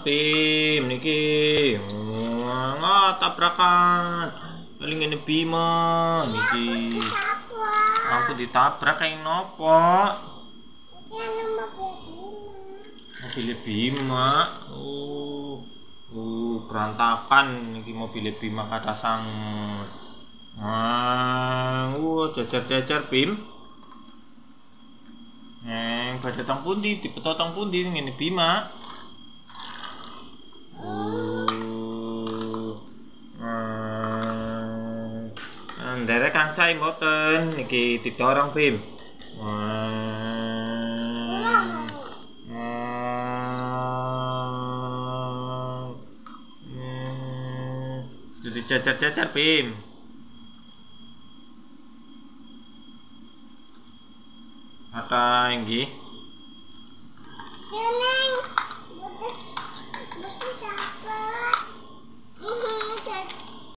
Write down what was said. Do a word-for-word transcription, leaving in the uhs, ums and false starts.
Pim niki. Wah, tabrakan. Paling ini Bima niki. Aku ditabrak kayak nopo? Mobil Bima. Oh. Uh, berantakan niki mobil Bima kata sang. Wah, uh, jajar-jajar Bim. Neng, pada tang pundi, tipe tang pundi ngene Bima. Uh. Uh. Nderek kang sae mboten niki didorong Bim. Uh. Uh. Jadi jajar-jajar Bim. Kata yang gini.